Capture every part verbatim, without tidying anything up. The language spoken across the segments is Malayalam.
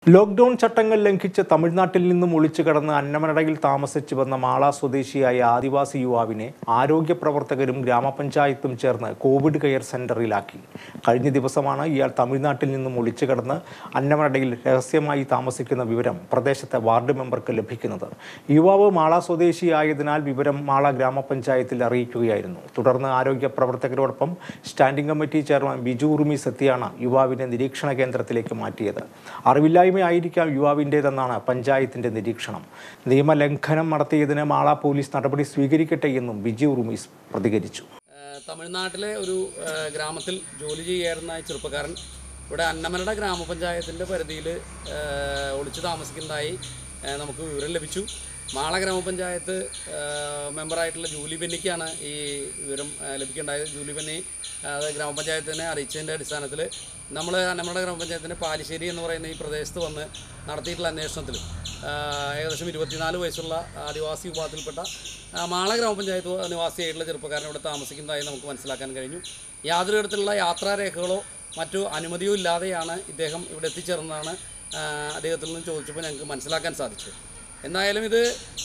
ലോക്ക്ഡൌൺ ചട്ടങ്ങൾ ലംഘിച്ച് തമിഴ്നാട്ടിൽ നിന്നും ഒളിച്ചു കടന്ന് അന്നമനടയിൽ താമസിച്ചു വന്ന മാള സ്വദേശിയായ ആദിവാസി യുവാവിനെ ആരോഗ്യ പ്രവർത്തകരും ഗ്രാമപഞ്ചായത്തും ചേർന്ന് കോവിഡ് കെയർ സെന്ററിലാക്കി. കഴിഞ്ഞ ദിവസമാണ് ഇയാൾ തമിഴ്നാട്ടിൽ നിന്നും ഒളിച്ചു കടന്ന് അന്നമനടയിൽ രഹസ്യമായി താമസിക്കുന്ന വിവരം പ്രദേശത്തെ വാർഡ് മെമ്പർക്ക് ലഭിക്കുന്നത്. യുവാവ് മാള സ്വദേശിയായതിനാൽ വിവരം മാള ഗ്രാമപഞ്ചായത്തിൽ അറിയിക്കുകയായിരുന്നു. തുടർന്ന് ആരോഗ്യ പ്രവർത്തകരോടൊപ്പം standing committee chairman Biju Urumees എത്തിയാണ് യുവാവിനെ നിരീക്ഷണ കേന്ദ്രത്തിലേക്ക് മാറ്റിയത്. അറിവില്ലായ്മ ആയിരിക്കാം യുവാവിൻ്റേതെന്നാണ് പഞ്ചായത്തിന്റെ നിരീക്ഷണം. നിയമലംഘനം നടത്തിയതിന് മാള പോലീസ് നടപടി സ്വീകരിക്കട്ടെ എന്നും ബിജു ഉറുമീസ് പ്രതികരിച്ചു. തമിഴ്നാട്ടിലെ ഒരു ഗ്രാമത്തിൽ ജോലി ചെയ്യാറുന്ന ചെറുപ്പക്കാരൻ ഇവിടെ അന്നമനട ഗ്രാമപഞ്ചായത്തിൻ്റെ പരിധിയിൽ ഒളിച്ചു താമസിക്കുന്നതായി നമുക്ക് വിവരം ലഭിച്ചു. മാള ഗ്രാമപഞ്ചായത്ത് മെമ്പറായിട്ടുള്ള ജൂലി ബെന്നിക്കാണ് ഈ വിവരം ലഭിക്കേണ്ടായത്. ജൂലി ബെന്നി അത് ഗ്രാമപഞ്ചായത്തിനെ അറിയിച്ചതിൻ്റെ അടിസ്ഥാനത്തിൽ നമ്മൾ അന്നമനട ഗ്രാമപഞ്ചായത്തിൻ്റെ പാലിശ്ശേരി എന്ന് പറയുന്ന ഈ പ്രദേശത്ത് വന്ന് നടത്തിയിട്ടുള്ള അന്വേഷണത്തിൽ ഏകദേശം ഇരുപത്തിനാല് വയസ്സുള്ള ആദിവാസി വിഭാഗത്തിൽപ്പെട്ട മാള ഗ്രാമപഞ്ചായത്ത് നിവാസിയായിട്ടുള്ള ചെറുപ്പക്കാരൻ ഇവിടെ താമസിക്കുന്നതായി നമുക്ക് മനസ്സിലാക്കാൻ കഴിഞ്ഞു. യാതൊരു തരത്തിലുള്ള യാത്രാരേഖകളോ മറ്റു അനുമതിയോ ഇല്ലാതെയാണ് ഇദ്ദേഹം ഇവിടെ എത്തിച്ചേർന്നതാണ് അദ്ദേഹത്തിൽ നിന്ന് ചോദിച്ചപ്പോൾ ഞങ്ങൾക്ക് മനസ്സിലാക്കാൻ സാധിച്ചു. എന്തായാലും ഇത്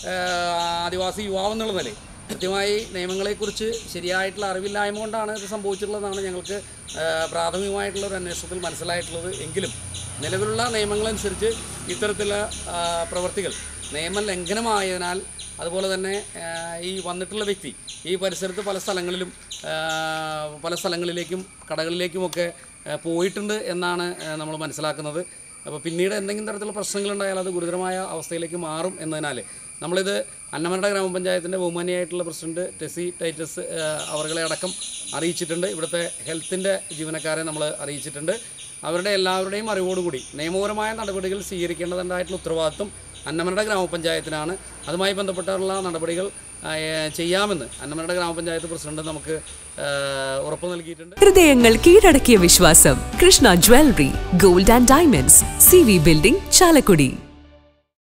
ആദിവാസി യുവാവെന്നുള്ള നിലയിൽ കൃത്യമായി നിയമങ്ങളെക്കുറിച്ച് ശരിയായിട്ടുള്ള അറിവില്ലായ്മ കൊണ്ടാണ് ഇത് സംഭവിച്ചിട്ടുള്ളതാണ് ഞങ്ങൾക്ക് പ്രാഥമികമായിട്ടുള്ള ഒരു അന്വേഷണത്തിൽ മനസ്സിലായിട്ടുള്ളത്. എങ്കിലും നിലവിലുള്ള നിയമങ്ങളനുസരിച്ച് ഇത്തരത്തിലുള്ള പ്രവൃത്തികൾ നിയമലംഘനമായതിനാൽ അതുപോലെ തന്നെ ഈ വന്നിട്ടുള്ള വ്യക്തി ഈ പരിസരത്ത് പല സ്ഥലങ്ങളിലും പല സ്ഥലങ്ങളിലേക്കും കടകളിലേക്കുമൊക്കെ പോയിട്ടുണ്ട് എന്നാണ് നമ്മൾ മനസ്സിലാക്കുന്നത്. അപ്പോൾ പിന്നീട് എന്തെങ്കിലും തരത്തിലുള്ള പ്രശ്നങ്ങളുണ്ടായാൽ അത് ഗുരുതരമായ അവസ്ഥയിലേക്ക് മാറും എന്നതിനാൽ നമ്മളിത് അന്നമനട ഗ്രാമപഞ്ചായത്തിൻ്റെ ബഹുമാനിയായിട്ടുള്ള പ്രസിഡന്റ് ടെസി ടൈറ്റസ് അവരുടെ അടക്കം അറിയിച്ചിട്ടുണ്ട്. ഇവിടുത്തെ ഹെൽത്തിൻ്റെ ജീവനക്കാരെ നമ്മൾ അറിയിച്ചിട്ടുണ്ട്. അവരുടെ എല്ലാവരുടെയും അറിവോടുകൂടി നിയമപരമായ നടപടികൾ സ്വീകരിക്കേണ്ടതായിട്ടുള്ള ഉത്തരവാദിത്വം അന്നമനട ഗ്രാമപഞ്ചായത്തിനാണ്. അതുമായി ബന്ധപ്പെട്ടുള്ള നടപടികൾ ചെയ്യാമെന്ന് അന്നമനട ഗ്രാമപഞ്ചായത്ത് പ്രസിഡന്റ് നമുക്ക് ഉറപ്പ് നൽകിയിട്ടുണ്ട്. ഹൃദയങ്ങൾ കീഴടക്കിയ വിശ്വാസം Krishna jewellery, gold and diamonds, C V building, Chalakudy.